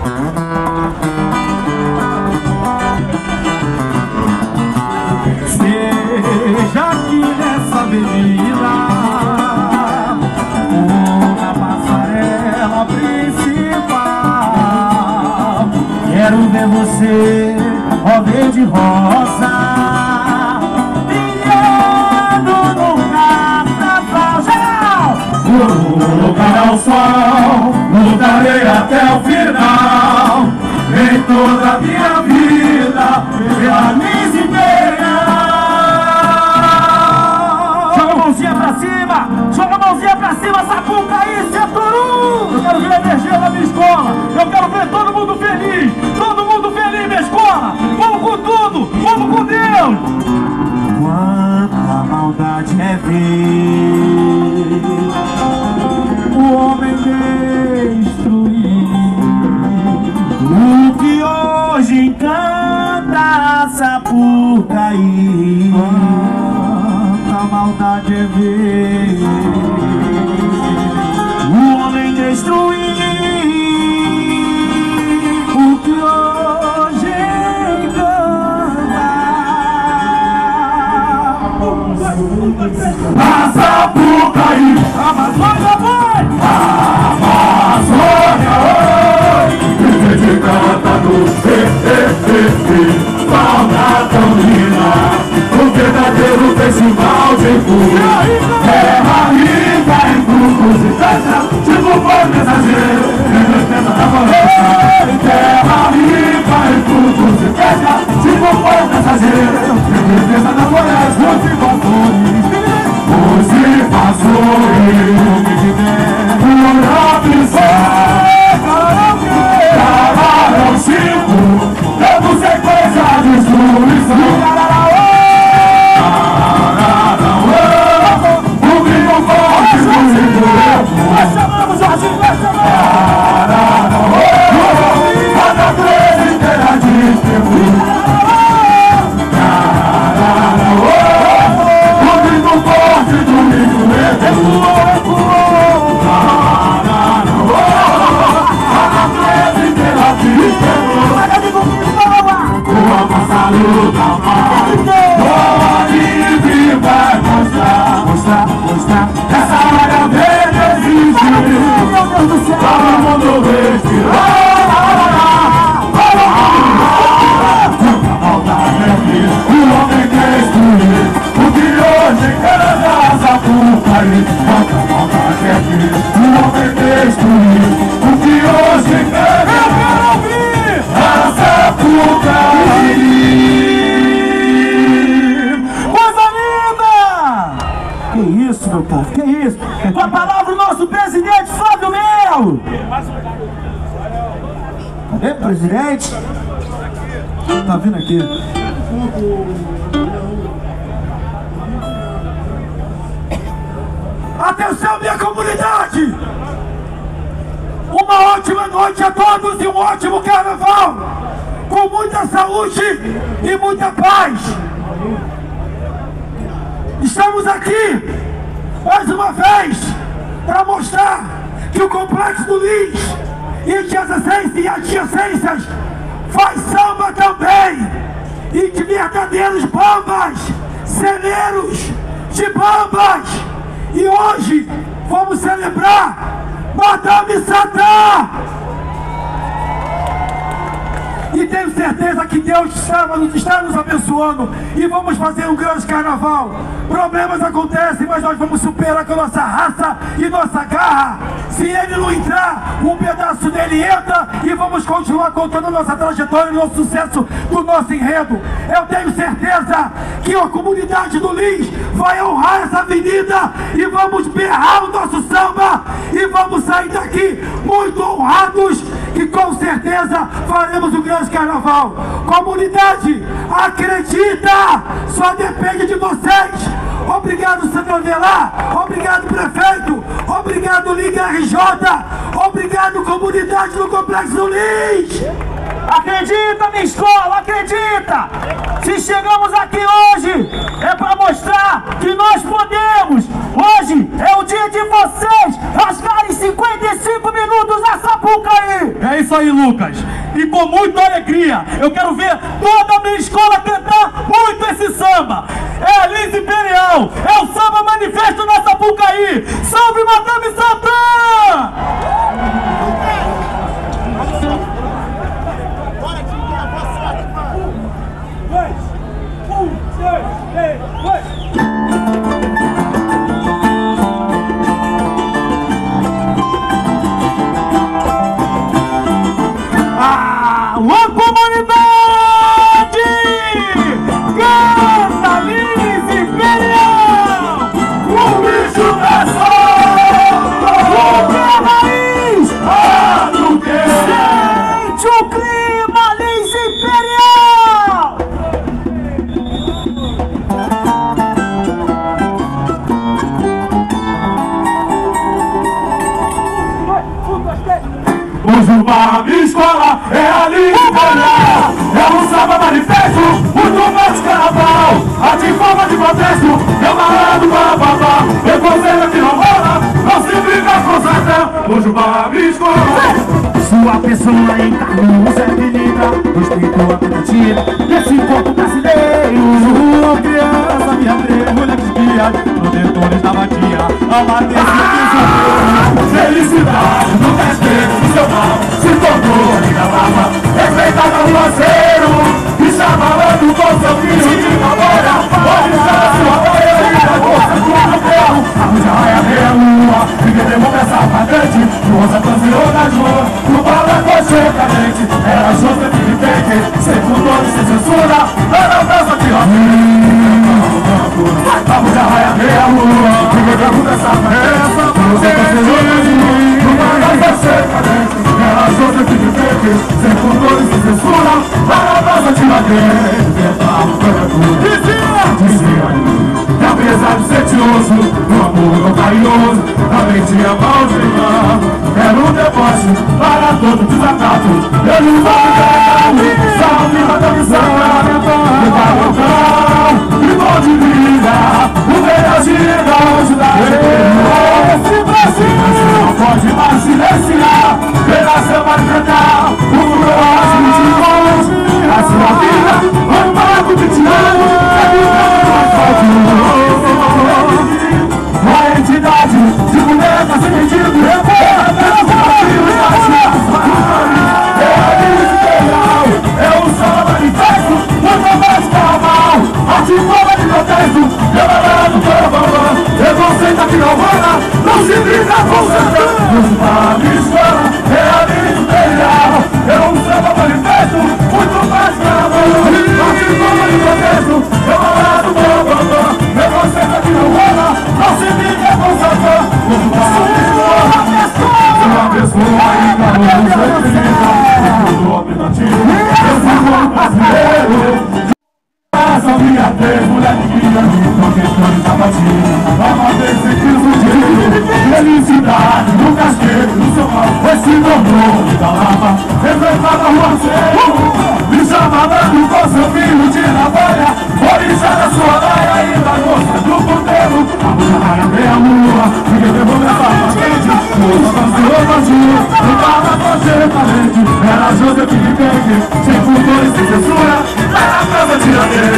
Seja aqui nessa avenida, na passarela principal, quero ver você, ó verde rosa, brilhando no carnaval. Geral! No lugar ao sol, lutarei até o final, em toda a minha vida, pela Miss Imperial. Joga a mãozinha pra cima, joga a mãozinha pra cima, Sapucaí, Centuru! Eu quero ver a energia da minha escola, eu quero ver todo mundo feliz, minha escola! Vamos com tudo, vamos com Deus! Quanta maldade é ver o homem destruir o que hoje encanta Sapucaí. Quanta maldade é ver o homem destruir o que hoje encanta. A Sapucaí, Amazônia vai! Amazônia, oi! Vive cantando, fauna tão linda, o verdadeiro festival de cura. Terra rica em frutos e festa, tipo boi mensageiro, defesa da floresta. Terra rica em frutos e festa, tipo boi mensageiro, defesa da floresta. Os invasores, por ambição, calaram cinco, dando sequência à destruição. O brilho forte do livro, Nós chamamos Jorginho, nós chamamos! a natureza inteira distribuiu. O brilho forte do livro ecoou. A natureza inteira distribuiu. O avassalho da paz, onde vai mostrar essa área verde existe. Todo mundo respirar. Quanta maldade é ver o homem destruir o que hoje canta Sapucaí. Quanta maldade é ver o homem destruir o que hoje canta Sapucaí. Coisa linda! Que isso, meu povo, que isso? Com a palavra o nosso presidente Flávio Melo! Cadê o presidente? Tá vindo aqui. Atenção, minha comunidade! Uma ótima noite a todos e um ótimo carnaval! Com muita saúde e muita paz! Estamos aqui, mais uma vez, para mostrar que o Complexo do Lins e adjacências faz samba também! E de verdadeiros bambas, celeiros de bambas! E hoje vamos celebrar Madame Satã! E tenho certeza que Deus está nos abençoando e vamos fazer um grande carnaval. Problemas acontecem, mas nós vamos superar com a nossa raça e nossa garra. Se ele não entrar, um pedaço dele entra e vamos continuar contando a nossa trajetória e o nosso sucesso do nosso enredo. Eu tenho certeza que a comunidade do Lins vai honrar essa avenida e vamos berrar o nosso samba e vamos sair daqui muito honrados, que com certeza faremos um grande carnaval. Comunidade, acredita! Só depende de vocês. Obrigado, Sandro Velar. Obrigado, prefeito. Obrigado, Liga RJ. Obrigado, comunidade do Complexo do Lins. Acredita, minha escola, acredita! Se chegamos aqui hoje, é para mostrar que nós podemos. Hoje é o dia de vocês rasgarem 55 minutos a Sapucaí. É É isso aí, Lucas. E com muita alegria, eu quero ver toda a minha escola cantar muito esse samba. É a Lins Imperial, é o Samba Manifesto na Sapucaí. Salve, Madame Satã! Alô, comunidade! Canta Lins Imperial! O bicho da sol! O que é raiz? Ah, não quer! Sente o clima, Lins Imperial! O Jubá, minha escola, é a Lins Imperial. É um samba manifesto, muito mais de carnaval. Arte em forma de protesto, é uma hora do bababá. Preconceito que não rola, não se brinca com Satã. O Jubá, minha escola. Sua pessoa encarnou Zé Avenida, no espírito alternativo desse corpo brasileiro. Sua criança, minha três mulheres guias, protetores da batia, a bater Felicidade no respeito do seu mal, se tornou linda barba, respeitada no parceiro, e chamalando com seu filho de namora. Pode estar a sua maioria, força do papel, a ruja raia meia lua, ninguém demonstra patente, rosa transeou na rua, no bala conchecamente, era justa que fake, sem controle, sem censura, era o braço aqui, ó. A ruja raia meia lua, ninguém demonstra patente, rosa transeou na rua, no bala conchecamente, era justa que fake, sem controle, sem censura, era o braço aqui, e apesar de ser tioso, no amor não carinhoso, também tinha mão de irmã. Era um deboche para todo desacato. Ele vai ganhar, salve, madame Satã. E barocão, e bom de vida, o melhor gira hoje da gente. Esse Brasil não pode mais silenciar, pela samba de cantar, o coração de longe. A sua vida foi um pago de tirano, é o mais forte. A entidade de bonecas sem mendigo, é a Lins Imperial, é o samba manifesto, muito mais carnaval, arte em forma de protesto, revelado pelo bambam, preconceito aqui não rola, não se brinca com Satã. A minha escola é a Lins Imperial, é um samba manifesto, muito mais carnaval, arte em forma de protesto, revelado pelo bambam, preconceito aqui não rola, não se brinca com Satã. Uma pessoa encarnou tudo optativo, eu sou brasileiro. Essa minha três mulheres guias, não questões da batida, a desse piso de felicidade no casqueiro, no seu mal, esse dobrou da lava, enfrentada no arceiro, me chamando com seu filho de navalha, orixá da sua laia e da moça do ponteiro, a mulher raia meia lua, ninguém devolve essa patente, moça cancelou vazio, não tava concertamente, era Josephine Baker, sem cultura e sem censura, era a casa de André.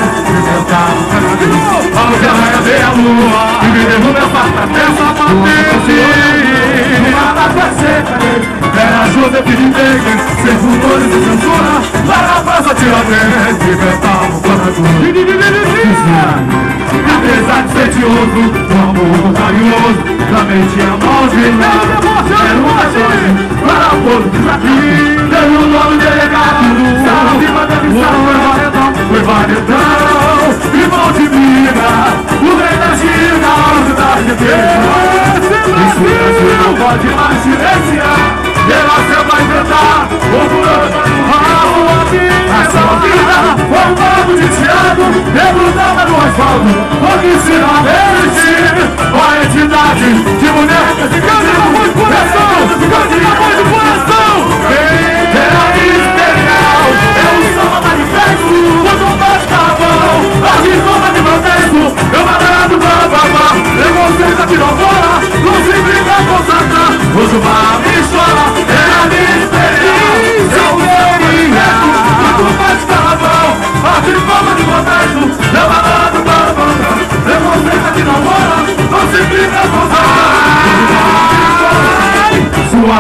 A mulher raia meia lua, ninguém derruba essa patente, nada vai ser cadente, era Josephine Baker, sem cultura e sem censura, era a casa de André, inventava o planador. Apesar de ser tioso, um amor carinhoso, também tinha mão de irmã. Era uma chance para o povo desafio. Teve o nome delegado, salve, madame Satã. Foi varedão, irmão de vida, o rei da gira, onde da gente. Isso Brasil não pode mais silenciar. Ela você vai enfrentar, procurando no ralo aqui. A sua vida foi um bando de Thiago, debruçada no asfalto, oficinalmente. A entidade de bonecas e cantos, de coração. É a Lins Imperial, é o samba manifesto, muito mais carnaval, a forma de protesto, é uma galera do bababá, preconceito aqui não rola, não se brinca com Satã. O Jubá, minha escola, é a Lins Imperial.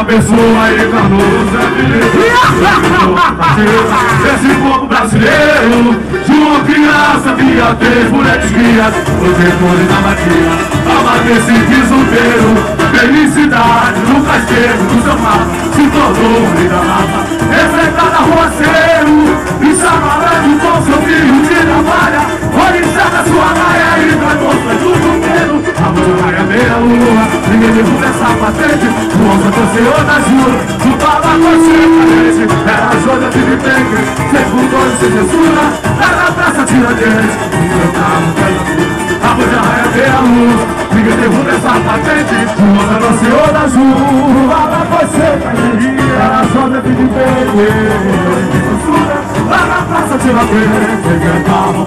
pessoa encarnou-se esse povo brasileiro, de uma criança via 3 mulheres guias, protetores da magia, ama desse desumpeiro, felicidade no casteiro do seu mapa, se tornou o rei da mata, enfrentada ruaceiro, e chamarando com seu filho de navalha, oriçada sua raia e vai mostrar tudo inteiro, a mulher raia meia lua, ninguém derruba essa patente, o onça torceu da jura, o baba consciente, era a joia de Vitengue, segundo olho sem censura, era na praça Tiradentes, enfrentava a mulher raia meia lua, ninguém derruba essa patente, o onça torceu da jura, o baba consciente, era a joia de Vitengue, lá na praça Tiradentes, enfrentava o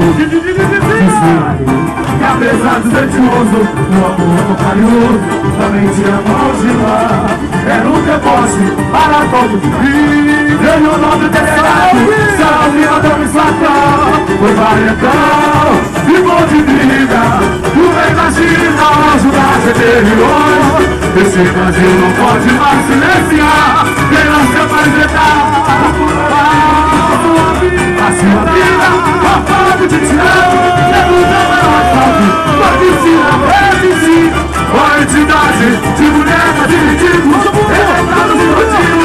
que apesar de sentimento, o amor carinhoso também tinha mão de lá. Era um deboche para todos. E veio o nome delegado, salve a dona Satã. Foi barretão, ficou de briga. Tu imagina ajudar a interior. Esse Brasil não pode mais silenciar. Quem nasceu para inventar a sua vida, a fogo de tirar. A entidade de mulheres de ridículos, elevados de rotinos,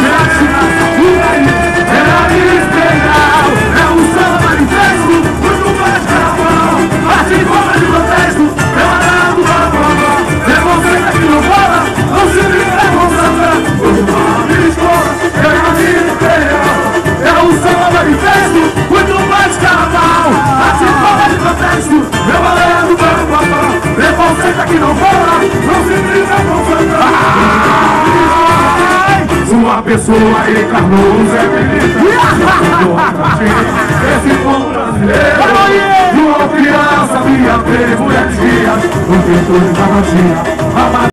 era integral, é um samba manifesto, muito mais carnaval, assim como de protesto, preparado para a prova, preconceito aqui não fala, não se brinca com samba, hoje uma minha escola, era integral, é um samba manifesto, muito mais carnaval, assim como de protesto, preparado para a prova, preconceito aqui não fala, não se brinca com samba. Uma pessoa encarnou o Zé Benita, esse povo brasileiro, de uma criança via 3 mulheres guias, os virtudes da magia.